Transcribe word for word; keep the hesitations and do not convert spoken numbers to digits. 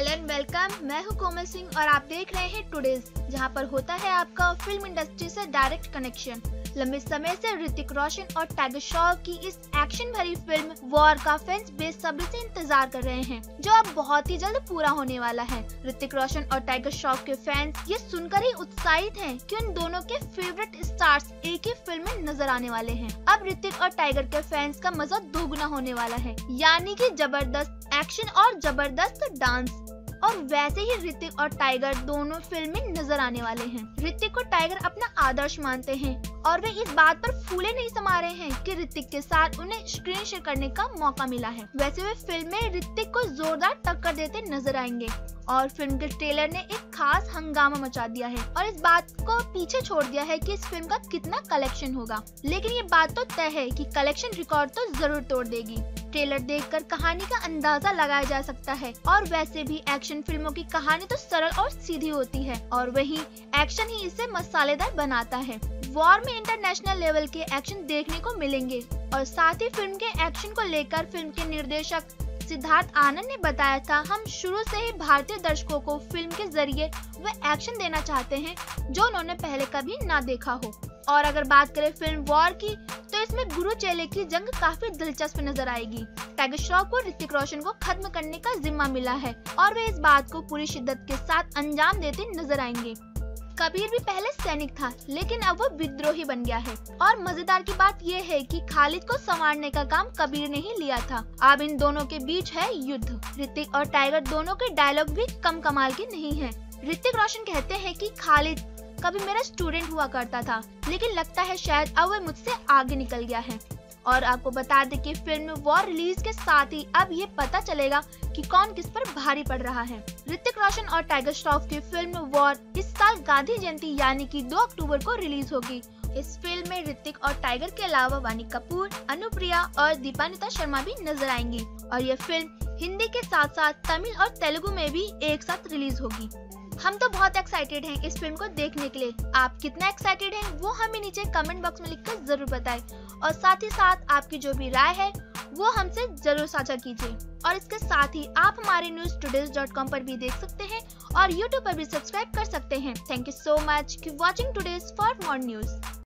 Hello and welcome. मैं हूं कोमल सिंह और आप देख रहे हैं टुडेज, जहां पर होता है आपका फिल्म इंडस्ट्री से डायरेक्ट कनेक्शन। लंबे समय से ऋतिक रोशन और टाइगर श्रॉफ की इस एक्शन भरी फिल्म वॉर का फैंस बेसब्री से इंतजार कर रहे हैं, जो अब बहुत ही जल्द पूरा होने वाला है। ऋतिक रोशन और टाइगर श्रॉफ के फैंस ये सुनकर ही उत्साहित हैं कि उन दोनों के फेवरेट स्टार्स एक ही फिल्म में नजर आने वाले हैं। अब ऋतिक और टाइगर के फैंस का मजा दोगुना होने वाला है, यानी कि जबरदस्त एक्शन और जबरदस्त डांस। और वैसे ही ऋतिक और टाइगर दोनों फिल्म में नजर आने वाले हैं। ऋतिक को टाइगर अपना आदर्श मानते हैं और वे इस बात पर फूले नहीं समा रहे हैं कि ऋतिक के साथ उन्हें स्क्रीन शेयर करने का मौका मिला है। वैसे वे फिल्म में ऋतिक को जोरदार टक्कर देते नजर आएंगे और फिल्म के ट्रेलर ने एक खास हंगामा मचा दिया है और इस बात को पीछे छोड़ दिया है कि इस फिल्म का कितना कलेक्शन होगा। लेकिन ये बात तो तय है कि कलेक्शन रिकॉर्ड तो जरूर तोड़ देगी। ट्रेलर देखकर कहानी का अंदाजा लगाया जा सकता है और वैसे भी एक्शन फिल्मों की कहानी तो सरल और सीधी होती है और वही एक्शन ही इसे मसालेदार बनाता है। वॉर में इंटरनेशनल लेवल के एक्शन देखने को मिलेंगे और साथ ही फिल्म के एक्शन को लेकर फिल्म के निर्देशक सिद्धार्थ आनंद ने बताया था, हम शुरू से ही भारतीय दर्शकों को फिल्म के जरिए वह एक्शन देना चाहते हैं जो उन्होंने पहले कभी ना देखा हो। और अगर बात करें फिल्म वॉर की, तो इसमें गुरु चेले की जंग काफी दिलचस्प नजर आएगी। टाइगर श्रॉफ को ऋतिक रोशन को खत्म करने का जिम्मा मिला है और वे इस बात को पूरी शिद्दत के साथ अंजाम देते नजर आएंगे। कबीर भी पहले सैनिक था, लेकिन अब वो विद्रोही बन गया है। और मजेदार की बात ये है कि खालिद को संवारने का काम कबीर ने ही लिया था। अब इन दोनों के बीच है युद्ध। ऋतिक और टाइगर दोनों के डायलॉग भी कम कमाल के नहीं है। ऋतिक रोशन कहते हैं कि खालिद कभी मेरा स्टूडेंट हुआ करता था, लेकिन लगता है शायद अब वह मुझसे आगे निकल गया है। और आपको बता दें कि फिल्म वॉर रिलीज के साथ ही अब ये पता चलेगा कि कौन किस पर भारी पड़ रहा है। ऋतिक रोशन और टाइगर श्रॉफ की फिल्म वॉर इस साल गांधी जयंती यानी कि दो अक्टूबर को रिलीज होगी। इस फिल्म में ऋतिक और टाइगर के अलावा वानी कपूर, अनुप्रिया और दीपानिता शर्मा भी नजर आएंगी और ये फिल्म हिंदी के साथ साथ तमिल और तेलुगु में भी एक साथ रिलीज होगी। हम तो बहुत एक्साइटेड हैं इस फिल्म को देखने के लिए। आप कितना एक्साइटेड हैं वो हमें नीचे कमेंट बॉक्स में लिखकर जरूर बताएं और साथ ही साथ आपकी जो भी राय है वो हमसे जरूर साझा कीजिए। और इसके साथ ही आप हमारे न्यूज टुडेज डॉट कॉम पर भी देख सकते हैं और यूट्यूब पर भी सब्सक्राइब कर सकते हैं। Thank you so much for watching today's for more news.